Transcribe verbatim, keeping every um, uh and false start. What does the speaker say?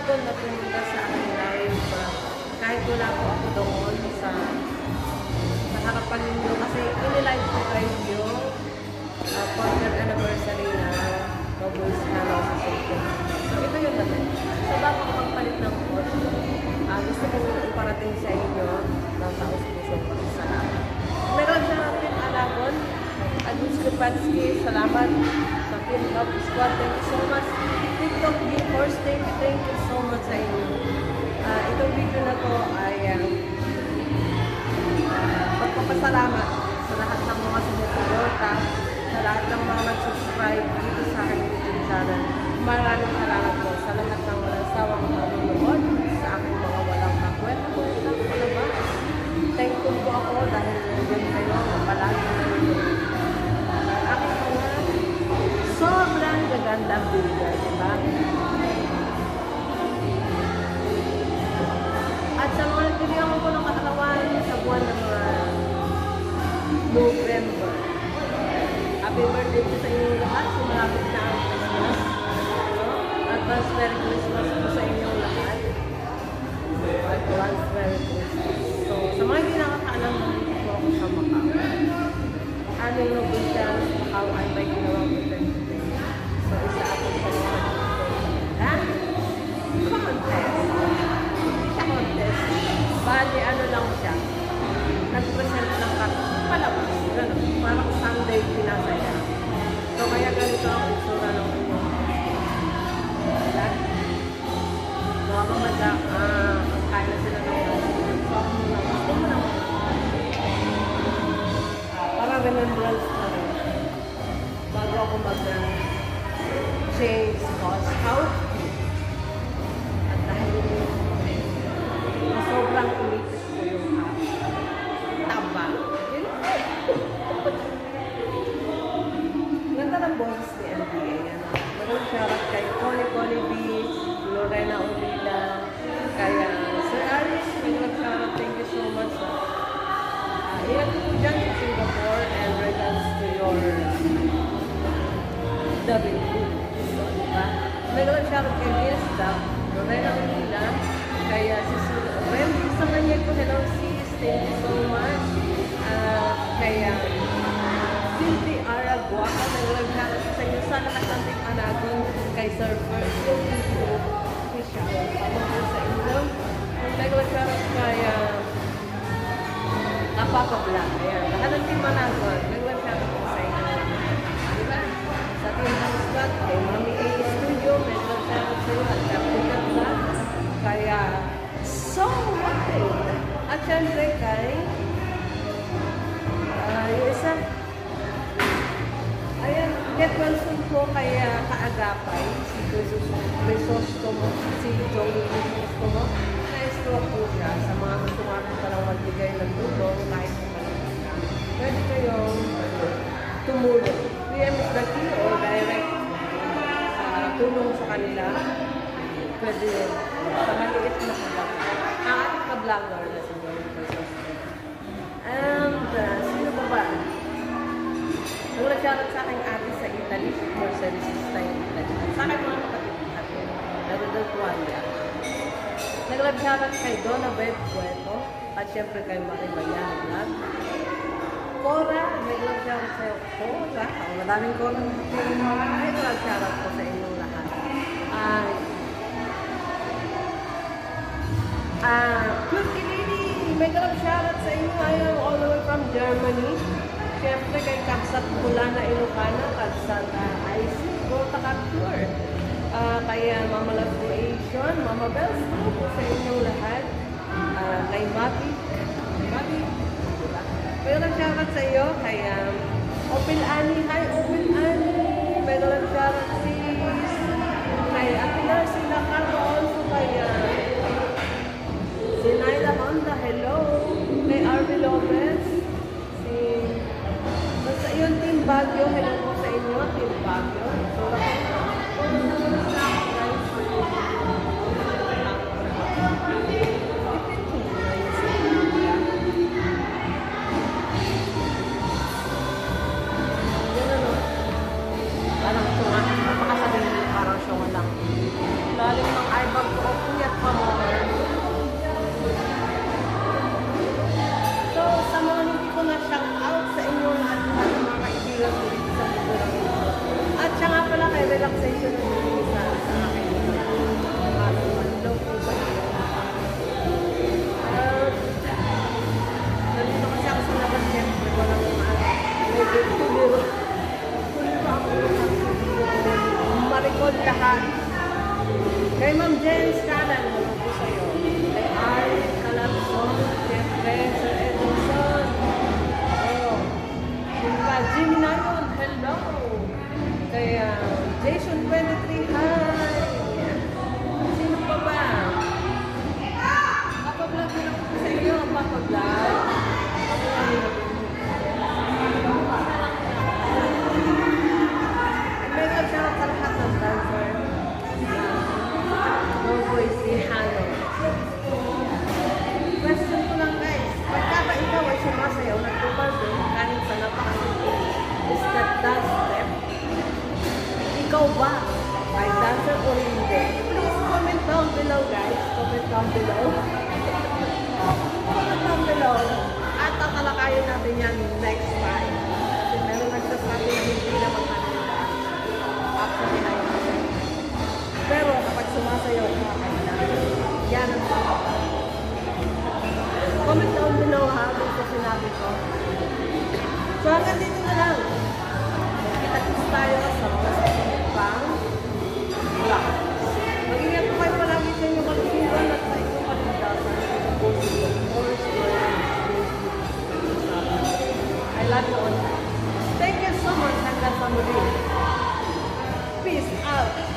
hapon na pumunta sa aking live. Uh, kahit wala po ako doon sa sa harapan ninyo kasi inilive ko kayo yung uh, quarter anniversary na Mabuhis na ako sa social. So ito yun naman. So bago ko magpalit ng post, uh, gusto ko iparating sa inyo ng taos-pusong salamat. Meron siya natin alagon. Agus Kupatsky, salamat sa Team Top Squad. Thank you so much. TikTok Gamers, thank you, thank you so much sa inyo. Uh, itong video na to ay uh, uh, magpapasalamat sa lahat ng mga sumusuporta, sa lahat ng mga nag-subscribe dito sa aking YouTube channel. Maraming salamat po sa lahat ng walang sawang nanonood sa aking mga walang kakwet-kwetang palabas. Thankful po ako dahil nandiyan kayo na palagi nanonood. Aking mga sobrang gagandang video, diba? At sa mga nagkiriyan ko ng katawan sa buwan ng November. Happy birthday po sa inyong lahat. Sumalapit na ang Christmas. Advance Merry Christmas po sa inyong lahat. Advance Merry Christmas. So, sa mga hindi nakakaalam, dito po ako sa Macau. Aming Nobusian, Macau ay may ginawang event today. So, isa ako sa mga contest. Hindi siya contest. Bali, ano lang siya. Nag-present ng palabas. Gano'n. Parang Sunday pinasaya. So, kaya ganito ang itsura ng inyong lahat. Mga pamada, ah, kaya na sila ng so, ako muna. Gusto mo naman. Para remembrance na rin. Bago ako mag-change cost out. At dahil na sobrang inipis ko yung uh, taba. Ganda ng boses ni M B A. Magandang shoutout kay Connie Connie Beach, Lorena Olila, kaya Sir Aris, magandang shoutout. Thank you so much. Uh, Ilan ko po dyan sa Singapore and regards to your W. So, diba? Magandang shoutout kay Mirsta, Lorena Olila, kaya si Rem, sa kanya ko, hello sis, thank you so much. Uh, kaya Cindy Aragua, naglagnat sa inyo sa lahat ng Team Anagon kay Sir First. Official. Pamahal sa inyo. Naglagnat kay uh, Papa Black. Ayan. Lahat ng Team Anagon. Naglagnat po sa inyo. Diba? Sa Team Hansgat, kay Mami A Studio, naglagnat sa inyo at Captain Black. Kaya, so what? At syempre kay uh, yung isa, ayan, get well soon po kaya kaagapay, si Crisostomo, si Joey Crisostomo, na-stroke po siya sa mga gusto nga po parang magbigay ng tulong kahit sa kanila. Pwede kayong tumulong. P M is the key or direct uh, tulong sa kanila. Pwede sa maliit na vlog. Ang ating ka-vlogger na si Joey Crisostomo. And uh, sino pa ba? Nag-shoutout sa aking ate sa Italy, Mercedes sa Italy. Sa aking mga kapatid natin, Narudo Tualia. Nag-shoutout kay Donna Beth Cueto, at syempre kay Maribayana Vlog. Cora, nag-shoutout sa'yo. Cora, oh, madaming Cora na nag-shoutout ko sa inyong lahat. Ah, ah, Turkey Lady, may nag-shoutout sa inyo ngayon all the way from Germany. Siyempre kay Kaksat Pula na Ilocana, Kaksat uh, I C, Gota Capture. Uh, kaya Mama Love Creation, Mama Bells, ano po sa inyong lahat. Uh, kay Mapi, Mapi, diba? Pero nag-shoutout sa iyo, kay um, Opil Ani, hi Opil Ani, pero nag-shoutout si kay Atinar, sila Carlo, also kay uh, si Naila Honda, hello, kay Arby Lopez, si basta yun, Team Baguio, hello po sa inyo, Team Baguio. So, parang tunga. bukod lahat. Kay Ma'am Jens Canan, hello po sa'yo. Kay Ari Calabson, siyempre, Sir Edson. Oh. Yung pa, Jimmy Nayon, hello. Kay uh, Jason twenty-three, hi. Sino pa ba? Papablog na po sa inyo, papablog. Mega shout sa lahat ng dancer. No voice si Hano. Question ko lang guys, pagka ba ikaw ay sumasayaw, nagpuperform kahit sa napakasipin, is that dance step? Ikaw ba ay dancer o hindi? Please comment down below guys. Comment down below. Comment down below. At tatalakayin natin yan next time. Kasi meron nagsasabi na hindi na maghanila. Actually, ayaw kasi. Pero kapag sumasayaw ka, yan ang pagkakita. Comment down below ha, kung sa sinabi ko. So hanggang dito na lang. Kita-kits tayo sa mga pang vlog. Mag-ingat po kayo palagi sa inyong kalusugan at sa inyong kaligtasan. I love you all. Thank you so much. Hanggang sa muli. Peace out.